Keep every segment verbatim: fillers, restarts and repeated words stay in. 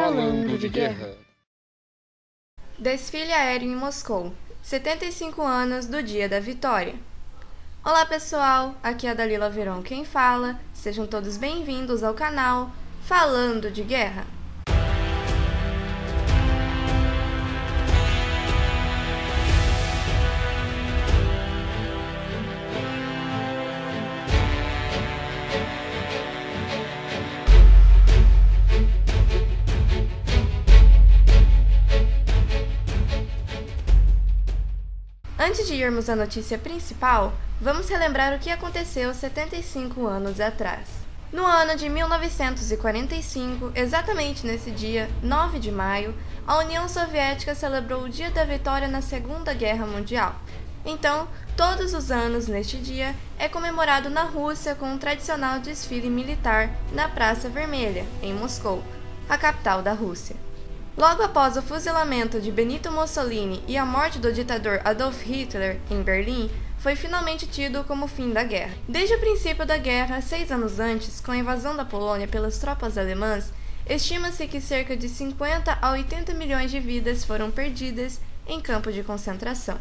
Falando de guerra. Desfile aéreo em Moscou, setenta e cinco anos do dia da vitória. Olá pessoal, aqui é a Dalila Verão quem fala, sejam todos bem-vindos ao canal Falando de Guerra. Antes de irmos à notícia principal, vamos relembrar o que aconteceu setenta e cinco anos atrás. No ano de mil novecentos e quarenta e cinco, exatamente nesse dia, nove de maio, a União Soviética celebrou o Dia da Vitória na Segunda Guerra Mundial. Então, todos os anos neste dia, é comemorado na Rússia com um tradicional desfile militar na Praça Vermelha, em Moscou, a capital da Rússia. Logo após o fuzilamento de Benito Mussolini e a morte do ditador Adolf Hitler em Berlim, foi finalmente tido como fim da guerra. Desde o princípio da guerra, seis anos antes, com a invasão da Polônia pelas tropas alemãs, estima-se que cerca de cinquenta a oitenta milhões de vidas foram perdidas em campos de concentração.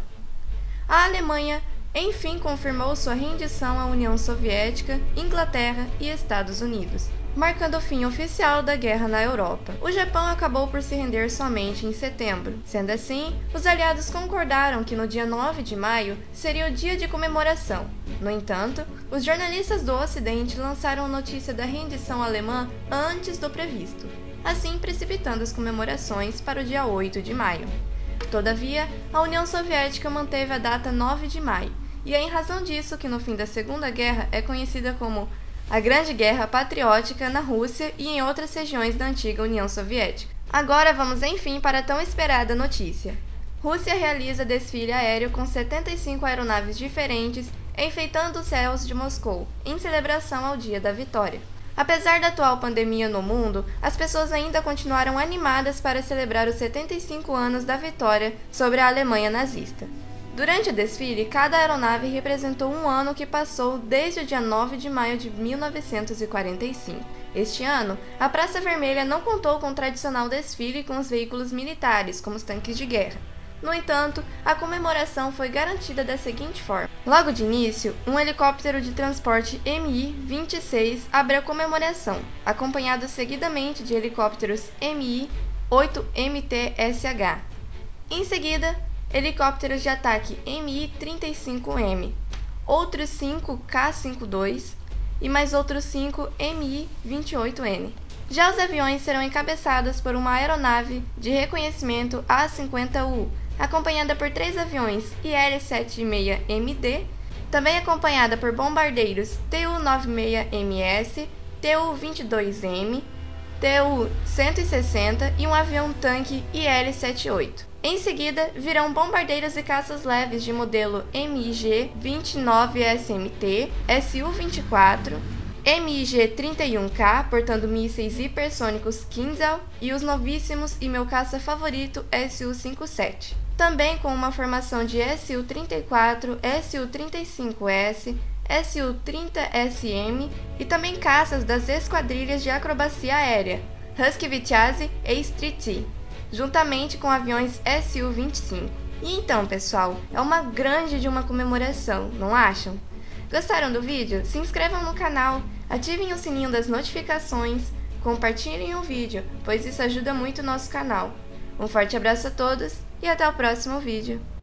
A Alemanha, enfim, confirmou sua rendição à União Soviética, Inglaterra e Estados Unidos, marcando o fim oficial da guerra na Europa. O Japão acabou por se render somente em setembro. Sendo assim, os aliados concordaram que no dia nove de maio seria o dia de comemoração. No entanto, os jornalistas do Ocidente lançaram a notícia da rendição alemã antes do previsto, assim precipitando as comemorações para o dia oito de maio. Todavia, a União Soviética manteve a data nove de maio, e é em razão disso que no fim da Segunda Guerra é conhecida como a Grande Guerra Patriótica na Rússia e em outras regiões da antiga União Soviética. Agora vamos enfim para a tão esperada notícia. Rússia realiza desfile aéreo com setenta e cinco aeronaves diferentes enfeitando os céus de Moscou, em celebração ao Dia da Vitória. Apesar da atual pandemia no mundo, as pessoas ainda continuaram animadas para celebrar os setenta e cinco anos da vitória sobre a Alemanha nazista. Durante o desfile, cada aeronave representou um ano que passou desde o dia nove de maio de mil novecentos e quarenta e cinco. Este ano, a Praça Vermelha não contou com o tradicional desfile com os veículos militares, como os tanques de guerra. No entanto, a comemoração foi garantida da seguinte forma. Logo de início, um helicóptero de transporte M I vinte e seis abre a comemoração, acompanhado seguidamente de helicópteros M I oito M T S H. Em seguida, helicópteros de ataque M I trinta e cinco M, outros cinco K cinquenta e dois e mais outros cinco M I vinte e oito N. Já os aviões serão encabeçados por uma aeronave de reconhecimento A cinquenta U, acompanhada por três aviões I L setenta e seis M D, também acompanhada por bombardeiros T U noventa e seis M S, T U vinte e dois M, T U cento e sessenta e um avião-tanque I L setenta e oito. Em seguida, virão bombardeiros e caças leves de modelo M I G vinte e nove S M T, S U vinte e quatro, M I G trinta e um K, portando mísseis hipersônicos Kinzhal, e os novíssimos e meu caça favorito S U cinquenta e sete. Também com uma formação de S U trinta e quatro, S U trinta e cinco S, S U trinta S M e também caças das esquadrilhas de acrobacia aérea, Husky Vitiaz e Street, juntamente com aviões S U vinte e cinco. E então, pessoal, é uma grande de uma comemoração, não acham? Gostaram do vídeo? Se inscrevam no canal, ativem o sininho das notificações, compartilhem o vídeo, pois isso ajuda muito o nosso canal. Um forte abraço a todos e até o próximo vídeo.